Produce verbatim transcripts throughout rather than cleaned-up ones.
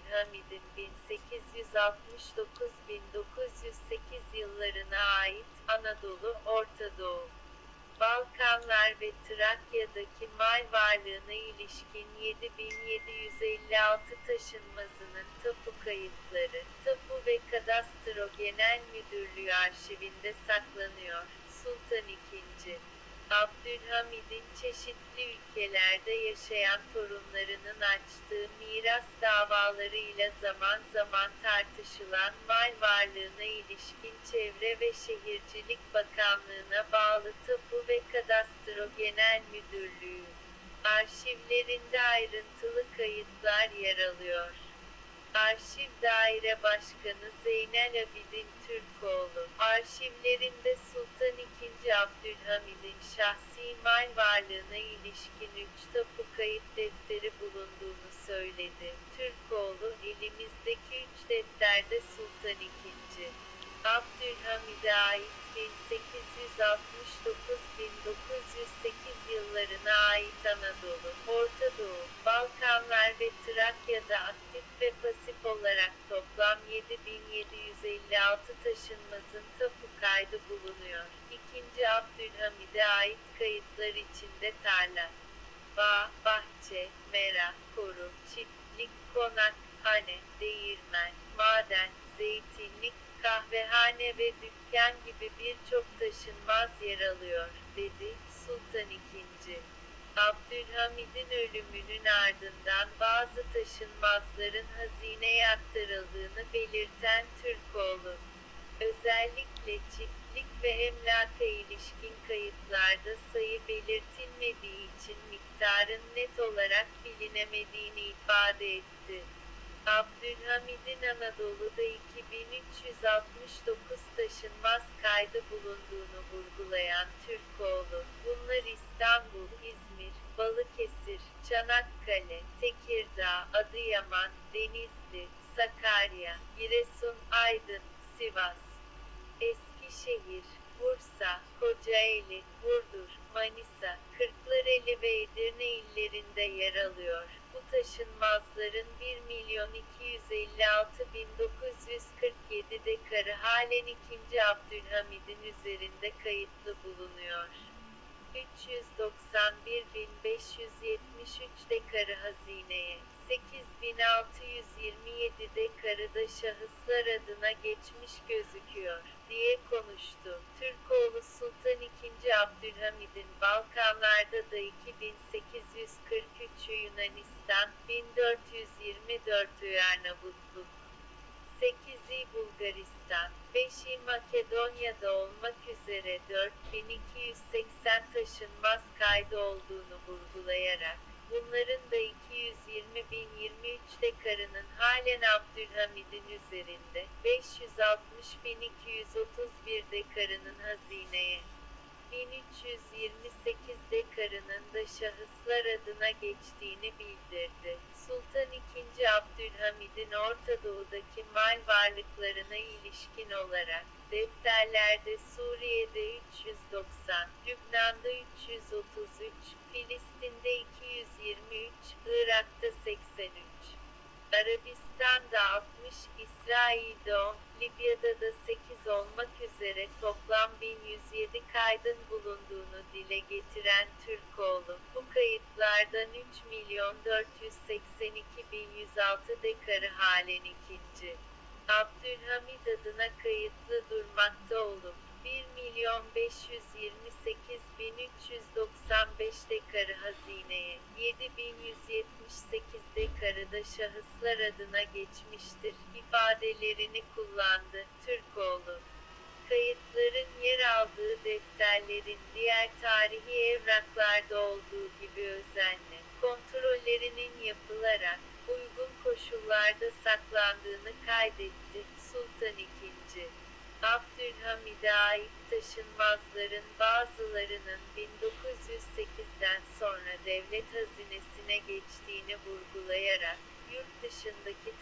Abdülhamid'in bin sekiz yüz altmış dokuz - bin dokuz yüz sekiz yıllarına ait, Anadolu, Orta Doğu, Balkanlar ve Trakya'daki mal varlığına ilişkin yedi bin yedi yüz elli altı taşınmazının tapu kayıtları, Tapu ve Kadastro Genel Müdürlüğü arşivinde saklanıyor. Sultan ikinci. Abdülhamid'in çeşitli ülkelerde yaşayan torunlarının açtığı miras davalarıyla zaman zaman tartışılan mal varlığına ilişkin Çevre ve Şehircilik Bakanlığı'na bağlı Tapu ve Kadastro Genel Müdürlüğü arşivlerinde ayrıntılı kayıtlar yer alıyor. Arşiv Daire Başkanı Zeynel Abidin Türkoğlu, arşivlerinde Sultan ikinci. Abdülhamid'in şahsi mal varlığına ilişkin üç tapu kayıt defteri bulunduğunu söyledi. Türkoğlu, elimizdeki üç defterde Sultan ikinci. Abdülhamid'e ait bin sekiz yüz altmış dokuz - bin dokuz yüz sekiz yıllarına ait Anadolu, Orta Doğu, Balkanlar ve Trakya'da aktif ve pasif olarak toplam yedi bin yedi yüz elli altı taşınmazın tapu kaydı bulunuyor. ikinci. Abdülhamid'e ait kayıtlar içinde tarla, bağ, bahçe, mera, koru, çiftlik, konak, hane, değirmen, maden, zeytinlik, kahvehane ve dükkan gibi birçok taşınmaz yer alıyor, dedi Sultan ikinci. Abdülhamid'in ölümünün ardından bazı taşınmazların hazineye aktarıldığını belirten Türkoğlu, özellikle çiftlik ve emlaka ilişkin kayıtlarda sayı belirtilmediği için miktarın net olarak bilinemediğini ifade etti. Abdülhamid'in Anadolu'da iki bin üç yüz altmış dokuz taşınmaz kaydı bulunduğunu vurgulayan Türkoğlu, bunlar İstanbul, İzmir, Balıkesir, Çanakkale, Tekirdağ, Adıyaman, Denizli, Sakarya, Giresun, Aydın, Sivas, Eskişehir, Bursa, Kocaeli, Burdur, Manisa, Kırklareli ve Edirne illerinde yer alıyor. Bu taşınmazların bir milyon iki yüz elli altı bin dokuz yüz kırk yedi dekarı halen ikinci. Abdülhamid'in üzerinde kayıtlı bulunuyor. üç yüz doksan bir bin beş yüz yetmiş üç dekarı hazineye, sekiz bin altı yüz yirmi yedi dekarı da şahıslar adına geçmiş gözüküyor, diye konuştu. Türkoğlu Sultan ikinci. Abdülhamid'in Balkanlarda da iki bin sekiz yüz kırk üçü Yunanistan, bin dört yüz yirmi dördü Arnavutluk, sekizi Bulgaristan, beşi Makedonya'da olmak üzere dört bin iki yüz seksen taşınmaz kaydı olduğunu vurgulayarak, bunların da iki yüz yirmi bin yirmi üç dekarının halen Abdülhamid'in üzerinde, beş yüz altmış bin iki yüz otuz bir dekarının hazineye, bin üç yüz yirmi sekiz dekarının da şahıslar adına geçtiğini bildirdi. Sultan ikinci. Abdülhamid'in Orta Doğu'daki mal varlıklarına ilişkin olarak, defterlerde Suriye'de üç yüz doksan, Lübnan'da üç yüz otuz üç, Filistin'de iki yüz yirmi üç, Irak'ta seksen üç, Arabistan'da altmış, İsrail'de on, Libya'da da sekiz olmak üzere toplam bin yüz yedi kaydın bulunduğunu dile getiren Türkoğlu, bu kayıtlardan üç milyon dört yüz seksen iki bin yüz altı dekarı halen ikinci. Abdülhamid adına kayıtlı durmakta olup, bir milyon beş yüz yirmi sekiz bin üç yüz doksan beş dekarı hazineye, yedi bin yüz yetmiş sekiz dekarı da şahıslar adına geçmiştir, ifadelerini kullandı. Türkoğlu, kayıtların yer aldığı defterlerin diğer tarihi evraklarda olduğu gibi özenle kontrollerinin yapılarak, uygun koşullarda saklandığını kaydetti. Sultan ikinci. Abdülhamid'e ait taşınmazların bazılarının bin dokuz yüz sekizden sonra devlet hazinesine geçtiğini vurgulayarak, yurt dışındaki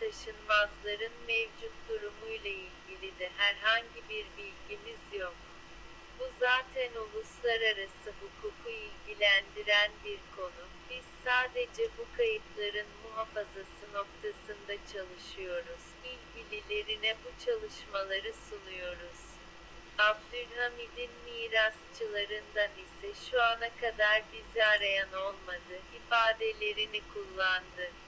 taşınmazların mevcut durumuyla ilgili de herhangi bir bilgimiz yok, Bu zaten uluslararası hukuku ilgilendiren bir konu. Biz sadece bu kayıtların muhafazası noktasında çalışıyoruz. İlgililerine bu çalışmaları sunuyoruz. Abdülhamid'in mirasçılarından ise şu ana kadar bizi arayan olmadı ifadelerini kullandı.